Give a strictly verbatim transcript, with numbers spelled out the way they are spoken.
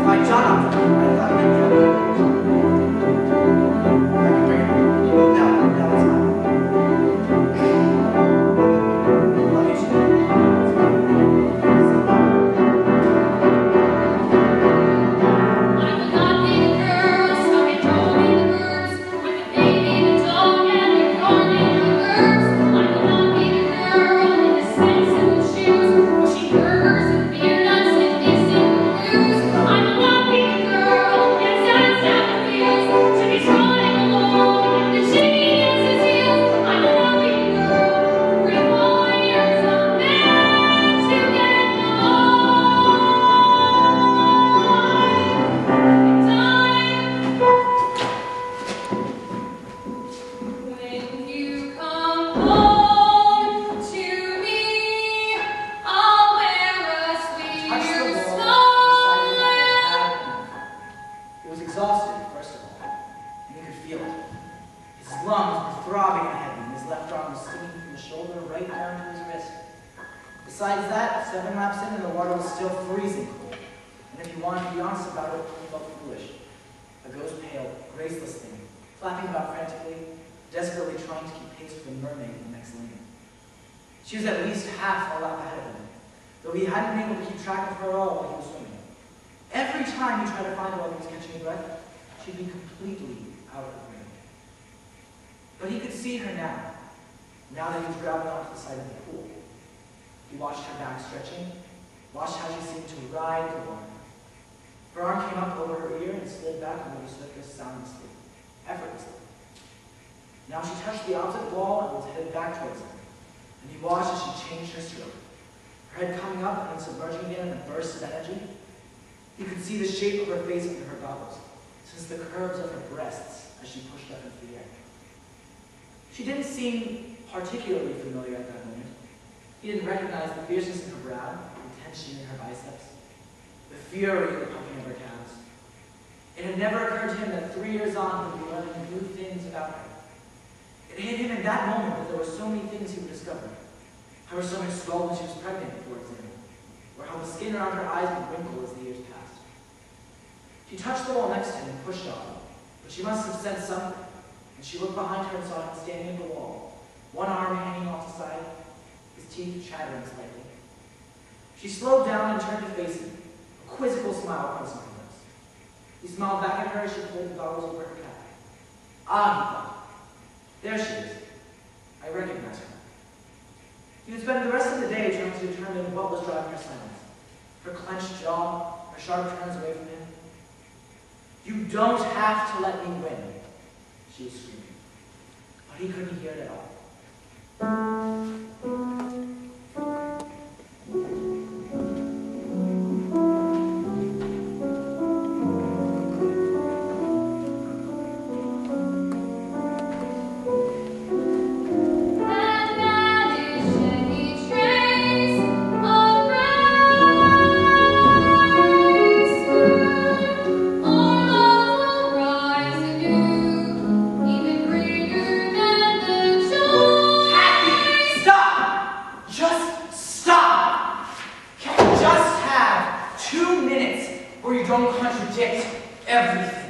My John, I thought you meant I can bring it. No, no, it's not. Exhausted, first of all, and you could feel it. His lungs were throbbing and heavy, and his left arm was sticking from the shoulder right down to his wrist. Besides that, seven laps in and the water was still freezing cold. And if you wanted to be honest about it, he felt foolish. A ghost pale, graceless thing, flapping about frantically, desperately trying to keep pace with the mermaid in the next lane. She was at least half a lap ahead of him, though he hadn't been able to keep track of her at all while he was swimming. Every time he tried to find her while he was catching a breath, she'd be completely out of range. But he could see her now, now that he was grabbing onto the side of the pool. He watched her back stretching, watched how she seemed to ride the water. Her arm came up over her ear and slid back under the surface soundlessly, effortlessly. Now she touched the opposite wall and was headed back towards him, and he watched as she changed her stroke, her head coming up and then submerging again in a burst of energy. You could see the shape of her face under her goggles, since the curves of her breasts as she pushed up into the air. She didn't seem particularly familiar at that moment. He didn't recognize the fierceness in her brow, the tension in her biceps, the fury in the pumping of her calves. It had never occurred to him that three years on he would be learning new things about her. It hit him in that moment that there were so many things he would discover. How her stomach swelled when she was pregnant, for example, or how the skin around her eyes would wrinkle as the years passed. She touched the wall next to him and pushed on, but she must have sensed something, and she looked behind her and saw him standing at the wall, one arm hanging off the side, his teeth chattering slightly. She slowed down and turned to face him, a quizzical smile crossing her lips. He smiled back at her as she pulled the goggles over her cap. Ah, he thought. There she is. I recognize her. He would spend the rest of the day trying to determine what was driving her silence. Her clenched jaw, her sharp turns away from him. You don't have to let me win, she was screaming. But he couldn't hear it at all. Where you don't contradict everything.